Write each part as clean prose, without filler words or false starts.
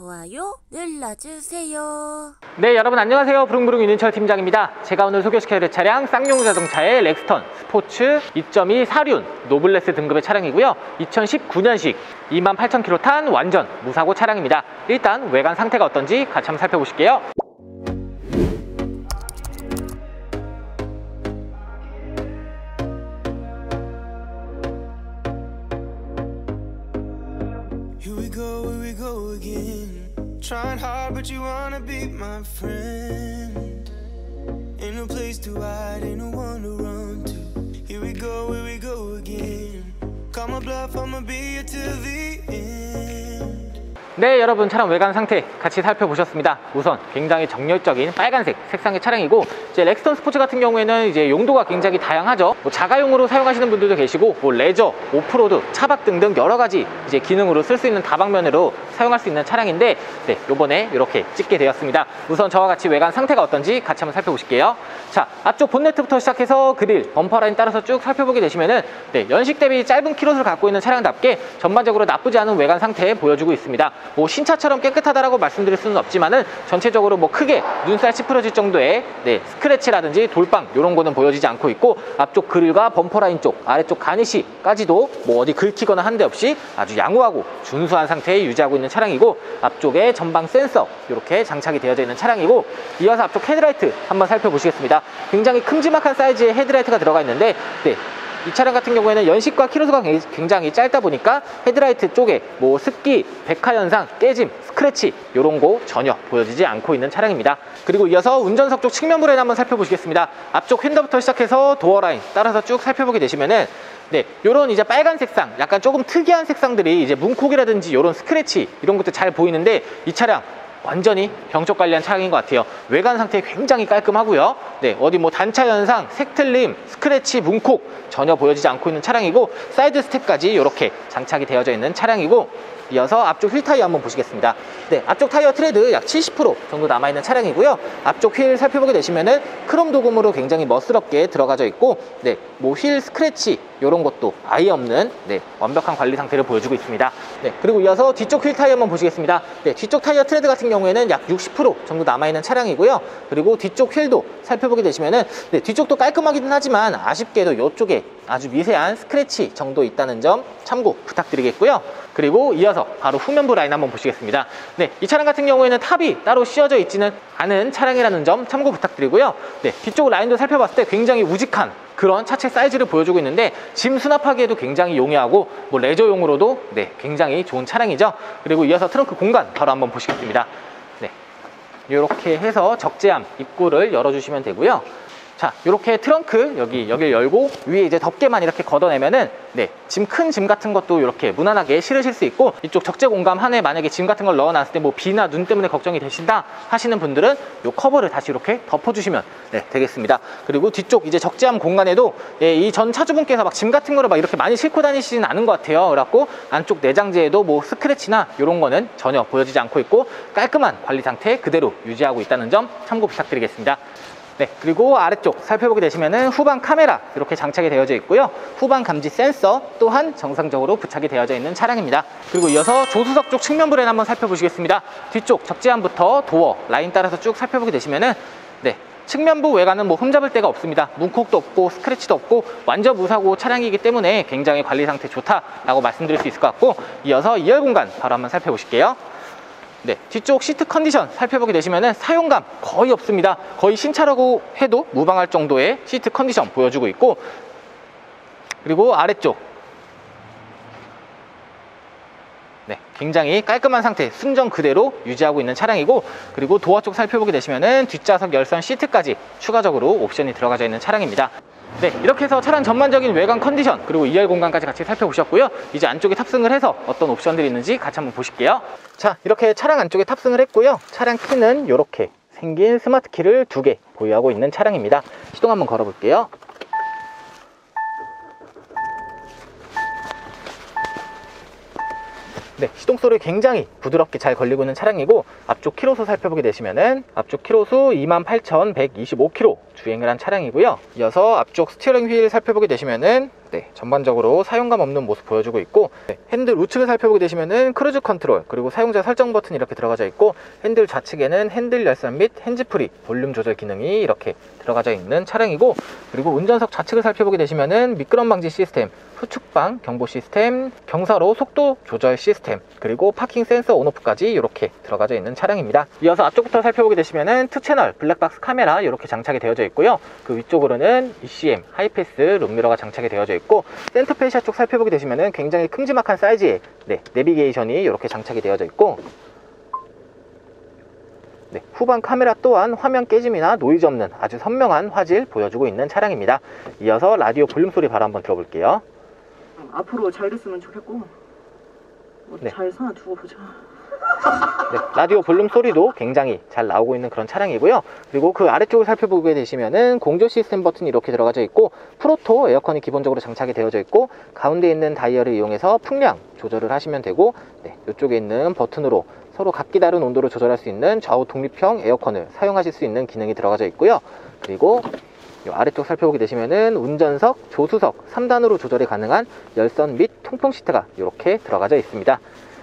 좋아요 눌러주세요. 네, 여러분 안녕하세요. 부릉부릉 윤인철 팀장입니다. 제가 오늘 소개시켜드릴 차량 쌍용 자동차의 렉스턴 스포츠 2.2 사륜 노블레스 등급의 차량이고요. 2019년식 28,000km 탄 완전 무사고 차량입니다. 일단 외관 상태가 어떤지 같이 한번 살펴보실게요. Here we go again. Trying hard, but you wanna be my friend. Ain't no place to hide, ain't no one to run to. Here we go again. Call my bluff, I'ma be here till the end. 네, 여러분 차량 외관 상태 같이 살펴보셨습니다. 우선 굉장히 정열적인 빨간색 색상의 차량이고, 이제 렉스턴 스포츠 같은 경우에는 이제 용도가 굉장히 다양하죠. 자가용으로 사용하시는 분들도 계시고, 레저, 오프로드, 차박 등등 여러 가지 이제 기능으로 쓸 수 있는 다방면으로 사용할 수 있는 차량인데, 네, 요번에 이렇게 찍게 되었습니다. 우선 저와 같이 외관 상태가 어떤지 같이 한번 살펴보실게요. 자, 앞쪽 본네트부터 시작해서 그릴, 범퍼 라인 따라서 쭉 살펴보게 되시면은, 네, 연식 대비 짧은 키로수를 갖고 있는 차량답게 전반적으로 나쁘지 않은 외관 상태 보여주고 있습니다. 신차처럼 깨끗하다라고 말씀드릴 수는 없지만은 전체적으로 크게 눈살 찌푸려질 정도의 스크래치라든지 돌빵 이런 거는 보여지지 않고 있고, 앞쪽 그릴과 범퍼 라인 쪽, 아래쪽 가니쉬까지도 어디 긁히거나 한 데 없이 아주 양호하고 준수한 상태에 유지하고 있는 차량이고, 앞쪽에 전방 센서 이렇게 장착이 되어져 있는 차량이고, 이어서 앞쪽 헤드라이트 한번 살펴보시겠습니다. 굉장히 큼지막한 사이즈의 헤드라이트가 들어가 있는데, 이 차량 같은 경우에는 연식과 키로수가 굉장히 짧다 보니까 헤드라이트 쪽에 습기, 백화 현상, 깨짐, 스크래치 이런 거 전혀 보여지지 않고 있는 차량입니다. 그리고 이어서 운전석 쪽 측면 브레인 한번 살펴보시겠습니다. 앞쪽 휀더부터 시작해서 도어 라인 따라서 쭉 살펴보게 되시면은, 요런 이제 빨간 색상, 약간 조금 특이한 색상들이 이제 문콕이라든지 요런 스크래치 이런 것도 잘 보이는데, 이 차량 완전히 병적 관리한 차량인 것 같아요. 외관 상태 굉장히 깔끔하고요. 어디 단차 현상, 색틀림, 스크래치, 문콕 전혀 보여지지 않고 있는 차량이고, 사이드 스텝까지 이렇게 장착이 되어져 있는 차량이고, 이어서 앞쪽 휠 타이어 한번 보시겠습니다. 앞쪽 타이어 트레드 약 70% 정도 남아있는 차량이고요. 앞쪽 휠 살펴보게 되시면은 크롬 도금으로 굉장히 멋스럽게 들어가져 있고, 휠 스크래치 이런 것도 아예 없는 완벽한 관리 상태를 보여주고 있습니다. 그리고 이어서 뒤쪽 휠 타이어 한번 보시겠습니다. 뒤쪽 타이어 트레드 같은 경우에는 약 60% 정도 남아있는 차량이고요. 그리고 뒤쪽 휠도 살펴보게 되시면은, 뒤쪽도 깔끔하기는 하지만 아쉽게도 이쪽에 아주 미세한 스크래치 정도 있다는 점 참고 부탁드리겠고요. 그리고 이어서 바로 후면부 라인 한번 보시겠습니다. 이 차량 같은 경우에는 탑이 따로 씌워져 있지는 않은 차량이라는 점 참고 부탁드리고요. 뒤쪽 라인도 살펴봤을 때 굉장히 우직한 그런 차체 사이즈를 보여주고 있는데, 짐 수납하기에도 굉장히 용이하고 레저용으로도 굉장히 좋은 차량이죠. 그리고 이어서 트렁크 공간 바로 한번 보시겠습니다. 이렇게 해서 적재함 입구를 열어주시면 되고요. 자, 이렇게 트렁크 여기를 열고 위에 이제 덮개만 이렇게 걷어내면은 큰 짐 같은 것도 이렇게 무난하게 실으실 수 있고, 이쪽 적재 공간 안에 만약에 짐 같은 걸 넣어놨을 때 비나 눈 때문에 걱정이 되신다 하시는 분들은 이 커버를 다시 이렇게 덮어주시면 되겠습니다. 그리고 뒤쪽 이제 적재함 공간에도 이 전 차주분께서 짐 같은 거를 이렇게 많이 싣고 다니시진 않은 것 같아요. 그래갖고 안쪽 내장재에도 스크래치나 이런 거는 전혀 보여지지 않고 있고, 깔끔한 관리 상태 그대로 유지하고 있다는 점 참고 부탁드리겠습니다. 그리고 아래쪽 살펴보게 되시면은 후방 카메라 이렇게 장착이 되어져 있고요. 후방 감지 센서 또한 정상적으로 부착이 되어져 있는 차량입니다. 그리고 이어서 조수석 쪽 측면 브레인 한번 살펴보시겠습니다. 뒤쪽 적재함부터 도어 라인 따라서 쭉 살펴보게 되시면은, 측면부 외관은 흠잡을 데가 없습니다. 문콕도 없고 스크래치도 없고 완전 무사고 차량이기 때문에 굉장히 관리 상태 좋다라고 말씀드릴 수 있을 것 같고, 이어서 2열 공간 바로 한번 살펴보실게요. 뒤쪽 시트 컨디션 살펴보게 되시면은 사용감 거의 없습니다. 거의 신차라고 해도 무방할 정도의 시트 컨디션 보여주고 있고, 그리고 아래쪽 굉장히 깔끔한 상태 순정 그대로 유지하고 있는 차량이고, 그리고 도어 쪽 살펴보게 되시면은 뒷좌석 열선 시트까지 추가적으로 옵션이 들어가져 있는 차량입니다. 이렇게 해서 차량 전반적인 외관 컨디션 그리고 2열 공간까지 같이 살펴보셨고요. 이제 안쪽에 탑승을 해서 어떤 옵션들이 있는지 같이 한번 보실게요. 자, 이렇게 차량 안쪽에 탑승을 했고요. 차량 키는 이렇게 생긴 스마트 키를 2개 보유하고 있는 차량입니다. 시동 한번 걸어 볼게요. 시동 소리 굉장히 부드럽게 잘 걸리고 있는 차량이고, 앞쪽 키로수 살펴보게 되시면은 앞쪽 키로수 28,125km 주행을 한 차량이고요. 이어서 앞쪽 스티어링 휠 살펴보게 되시면은 전반적으로 사용감 없는 모습 보여주고 있고, 핸들 우측을 살펴보게 되시면은 크루즈 컨트롤 그리고 사용자 설정 버튼이 이렇게 들어가져 있고, 핸들 좌측에는 핸들 열선 및 핸즈프리 볼륨 조절 기능이 이렇게 들어가져 있는 차량이고, 그리고 운전석 좌측을 살펴보게 되시면은 미끄럼 방지 시스템, 후측방 경보 시스템, 경사로 속도 조절 시스템, 그리고 파킹 센서 온오프까지 이렇게 들어가져 있는 차량입니다. 이어서 앞쪽부터 살펴보게 되시면은 2채널 블랙박스 카메라 이렇게 장착이 되어져 있고요. 그 위쪽으로는 ECM 하이패스 룸미러가 장착이 되어져 있고, 센터 페시아 쪽 살펴보게 되시면은 굉장히 큼지막한 사이즈의 내비게이션이 이렇게 장착이 되어져 있고, 후방 카메라 또한 화면 깨짐이나 노이즈 없는 아주 선명한 화질 보여주고 있는 차량입니다. 이어서 라디오 볼륨 소리 바로 한번 들어볼게요. 앞으로 잘 됐으면 좋겠고, 잘 사나 두고 보자. 라디오 볼륨 소리도 굉장히 잘 나오고 있는 그런 차량이고요. 그리고 그 아래쪽을 살펴보게 되시면은 공조 시스템 버튼이 이렇게 들어가져 있고, 프로토 에어컨이 기본적으로 장착이 되어져 있고, 가운데 있는 다이얼을 이용해서 풍량 조절을 하시면 되고, 이쪽에 있는 버튼으로 서로 각기 다른 온도를 조절할 수 있는 좌우 독립형 에어컨을 사용하실 수 있는 기능이 들어가져 있고요. 그리고 이 아래쪽 살펴보게 되시면은 운전석, 조수석 3단으로 조절이 가능한 열선 및 통풍 시트가 이렇게 들어가져 있습니다.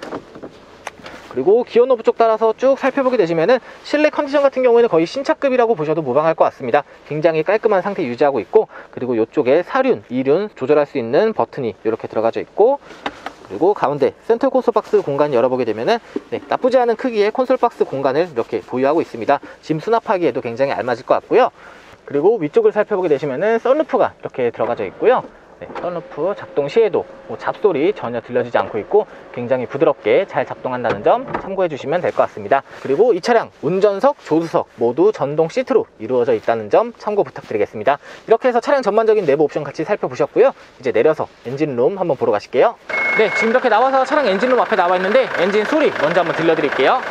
그리고 기어 노브 쪽 따라서 쭉 살펴보게 되시면은 실내 컨디션 같은 경우에는 거의 신차급이라고 보셔도 무방할 것 같습니다. 굉장히 깔끔한 상태 유지하고 있고, 그리고 이쪽에 사륜, 이륜 조절할 수 있는 버튼이 이렇게 들어가져 있고, 그리고 가운데 센터 콘솔 박스 공간 열어보게 되면은 나쁘지 않은 크기의 콘솔 박스 공간을 이렇게 보유하고 있습니다. 짐 수납하기에도 굉장히 알맞을 것 같고요. 그리고 위쪽을 살펴보게 되시면은 썬루프가 이렇게 들어가져 있고요. 썬루프 작동 시에도 잡소리 전혀 들려지지 않고 있고, 굉장히 부드럽게 잘 작동한다는 점 참고해 주시면 될 것 같습니다. 그리고 이 차량 운전석, 조수석 모두 전동 시트로 이루어져 있다는 점 참고 부탁드리겠습니다. 이렇게 해서 차량 전반적인 내부 옵션 같이 살펴보셨고요. 이제 내려서 엔진룸 한번 보러 가실게요. 지금 이렇게 나와서 차량 엔진룸 앞에 나와 있는데, 엔진 소리 먼저 한번 들려드릴게요.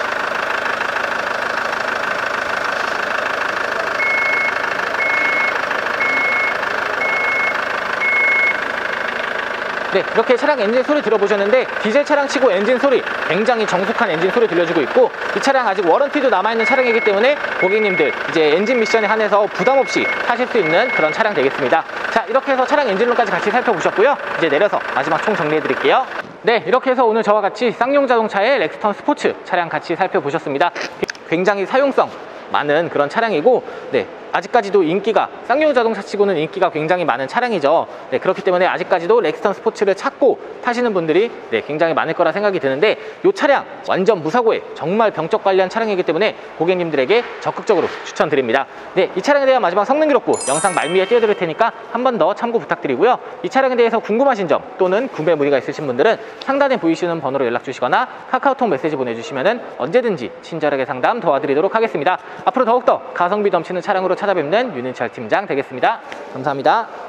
이렇게 차량 엔진 소리 들어보셨는데, 디젤 차량 치고 엔진 소리 굉장히 정숙한 엔진 소리 들려주고 있고, 이 차량 아직 워런티도 남아있는 차량이기 때문에 고객님들 이제 엔진 미션에 한해서 부담없이 타실 수 있는 그런 차량 되겠습니다. 자, 이렇게 해서 차량 엔진룸까지 같이 살펴보셨고요. 이제 내려서 마지막 총 정리해 드릴게요. 이렇게 해서 오늘 저와 같이 쌍용 자동차의 렉스턴 스포츠 차량 같이 살펴보셨습니다. 굉장히 사용성 많은 그런 차량이고, 아직까지도 인기가, 쌍용 자동차 치고는 인기가 굉장히 많은 차량이죠. 그렇기 때문에 아직까지도 렉스턴 스포츠를 찾고 타시는 분들이 굉장히 많을 거라 생각이 드는데, 이 차량 완전 무사고에 정말 병적 관리한 차량이기 때문에 고객님들에게 적극적으로 추천드립니다. 이 차량에 대한 마지막 성능 기록부 영상 말미에 띄워드릴 테니까 한 번 더 참고 부탁드리고요. 이 차량에 대해서 궁금하신 점 또는 구매 문의가 있으신 분들은 상단에 보이시는 번호로 연락 주시거나 카카오톡 메시지 보내주시면 언제든지 친절하게 상담 도와드리도록 하겠습니다. 앞으로 더욱더 가성비 넘치는 차량으로 찾아뵙는 윤인철 팀장 되겠습니다. 감사합니다.